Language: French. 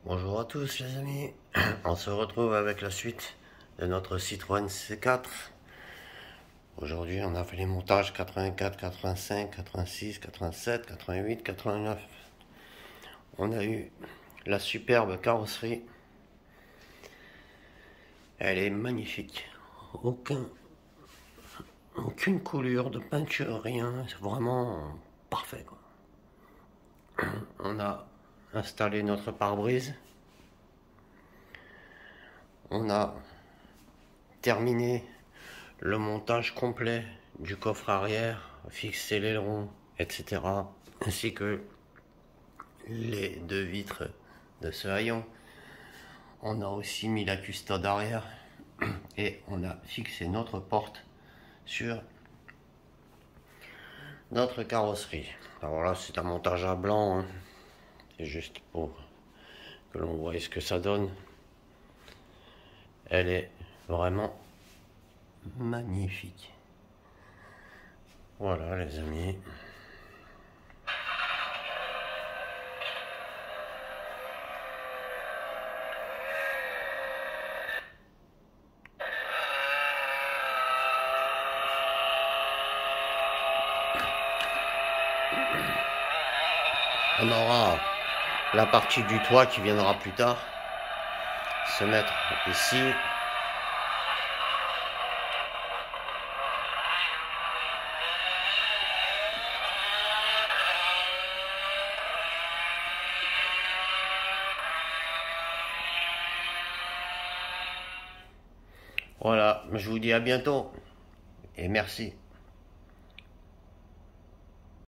Bonjour à tous les amis, on se retrouve avec la suite de notre Citroën C4. Aujourd'hui on a fait les montages 84, 85, 86, 87, 88, 89. On a eu la superbe carrosserie. Elle est magnifique, aucune coulure de peinture, rien, c'est vraiment parfait quoi. On a installé notre pare-brise. On a terminé le montage complet du coffre arrière, fixé l'aileron, etc. Ainsi que les deux vitres de ce haillon. On a aussi mis la custode arrière et on a fixé notre porte sur notre carrosserie. Alors là c'est un montage à blanc, hein. C'est juste pour que l'on voie ce que ça donne. Elle est vraiment magnifique. Voilà les amis. On aura la partie du toit qui viendra plus tard se mettre ici. Voilà, je vous dis à bientôt et merci.